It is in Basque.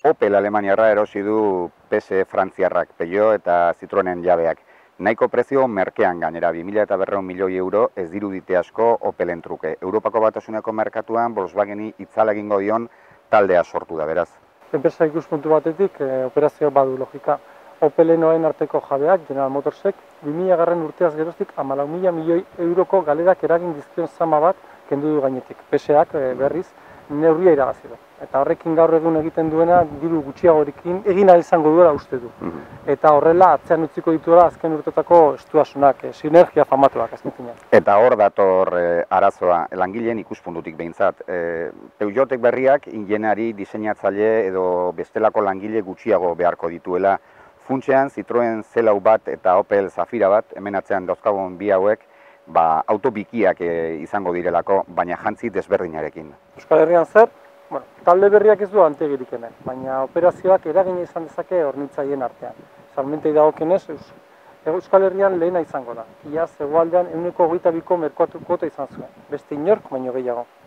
Opel Alemaniarra erosi du PSE Frantziarrak, Peugeot eta Citroenen jabeak. Nahiko prezio merkean gainera, 2.200 milioi euro ez dirudite asko Opelen truke. Europako Batasuneko merkatuan Volkswageni itzala egingo dion taldea sortu da, beraz. Enpresa ikuspuntu batetik operazioa badu logika. Opelenoen arteko jabeak, General Motorsek, 2000 urteaz geroztik 14.000 milioi euroko galerak eragin dizkion zama bat kendu du gainetik. PSEak berriz neurria irabazi du. Eta horrekin gaur egun egiten duena diru gutxiagorekin egin ahal izango duela uste du. Eta horrela atzean utziko dituela azken urtetako estuasunak, sinergia famatuak azken finean. Eta hor dator arazoa langileen ikuspuntutik behintzat. Peugeotek berriak ingenari, diseinatzaile edo bestelako langile gutxiago beharko dituela. Funtsean Citroen C4 bat eta Opel Zafira bat, hemen atzean dauzkagun bi hauek, auto bikiak izango direlako, baina jantzi desberdinarekin. Euskal Herrian zer? Talde berriak ez du antegirik hemen, baina operazioak eragina izan dezake hornitzaileen artean. Salmentei dagokienez, Euskal Herrian lehena izango da. Iaz hegoaldean 22ko merkatu kuota izan zuen, beste inork baino gehiago.